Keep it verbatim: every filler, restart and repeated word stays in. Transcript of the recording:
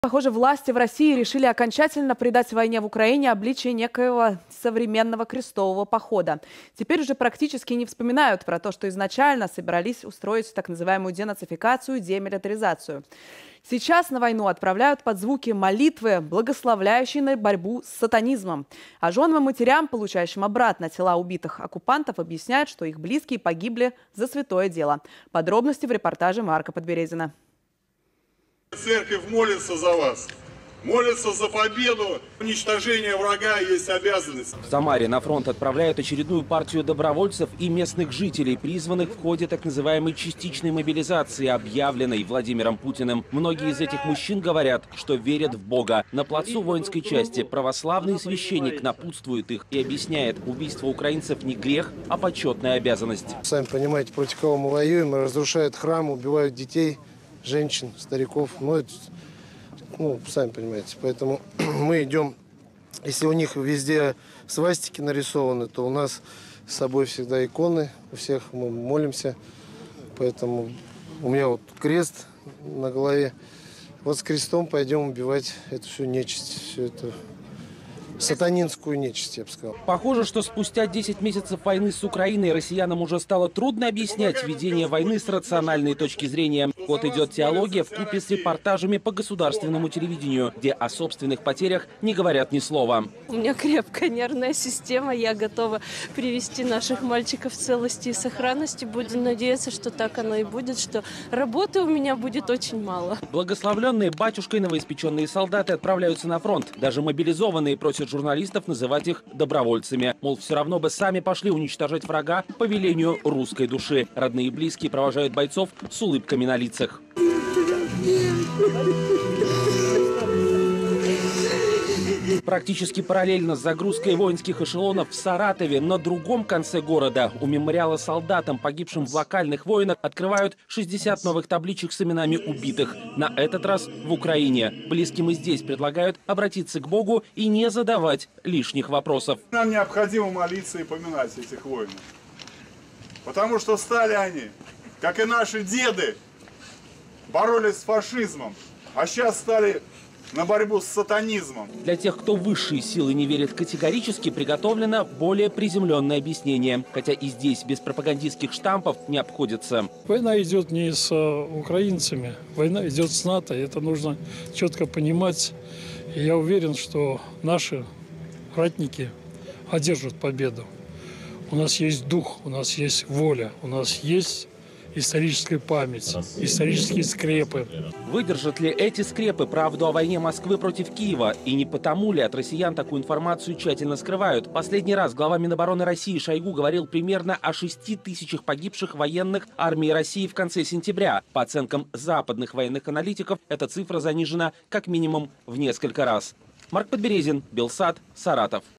Похоже, власти в России решили окончательно придать войне в Украине обличие некоего современного крестового похода. Теперь уже практически не вспоминают про то, что изначально собирались устроить так называемую денацификацию, демилитаризацию. Сейчас на войну отправляют под звуки молитвы, благословляющие на борьбу с сатанизмом. А женам и матерям, получающим обратно тела убитых оккупантов, объясняют, что их близкие погибли за святое дело. Подробности в репортаже Марка Подберезина. Церковь молится за вас, молится за победу. Уничтожение врага есть обязанность. В Самаре на фронт отправляют очередную партию добровольцев и местных жителей, призванных в ходе так называемой частичной мобилизации, объявленной Владимиром Путиным. Многие из этих мужчин говорят, что верят в Бога. На плацу воинской части православный священник напутствует их и объясняет, убийство украинцев не грех, а почетная обязанность. Сами понимаете, против кого мы воюем, разрушают храмы, убивают детей, женщин, стариков. Ну, это, ну, сами понимаете. Поэтому мы идем, если у них везде свастики нарисованы, то у нас с собой всегда иконы, у всех мы молимся. Поэтому у меня вот крест на голове. Вот с крестом пойдем убивать эту всю нечисть, всю эту сатанинскую нечисть, я бы сказал. Похоже, что спустя десять месяцев войны с Украиной россиянам уже стало трудно объяснять ведение войны с рациональной точки зрения. Вот идет теология вкупе с репортажами по государственному телевидению, где о собственных потерях не говорят ни слова. У меня крепкая нервная система, я готова привести наших мальчиков в целости и сохранности. Будем надеяться, что так оно и будет, что работы у меня будет очень мало. Благословленные батюшкой новоиспеченные солдаты отправляются на фронт. Даже мобилизованные просят журналистов называть их добровольцами. Мол, все равно бы сами пошли уничтожать врага по велению русской души. Родные и близкие провожают бойцов с улыбками на лицах. Практически параллельно с загрузкой воинских эшелонов в Саратове на другом конце города у мемориала солдатам, погибшим в локальных войнах, открывают шестьдесят новых табличек с именами убитых. На этот раз в Украине. Близким и здесь предлагают обратиться к Богу и не задавать лишних вопросов. Нам необходимо молиться и поминать этих воинов. Потому что стали они, как и наши деды, боролись с фашизмом, а сейчас стали на борьбу с сатанизмом. Для тех, кто в высшие силы не верит категорически, приготовлено более приземленное объяснение. Хотя и здесь без пропагандистских штампов не обходится. Война идет не с украинцами, война идет с НАТО. Это нужно четко понимать. И я уверен, что наши ратники одержат победу. У нас есть дух, у нас есть воля, у нас есть историческая память, исторические скрепы. Выдержат ли эти скрепы правду о войне Москвы против Киева? И не потому ли от россиян такую информацию тщательно скрывают? Последний раз глава Минобороны России Шойгу говорил примерно о шести тысячах погибших военных армии России в конце сентября. По оценкам западных военных аналитиков, эта цифра занижена как минимум в несколько раз. Марк Подберезин, Белсат, Саратов.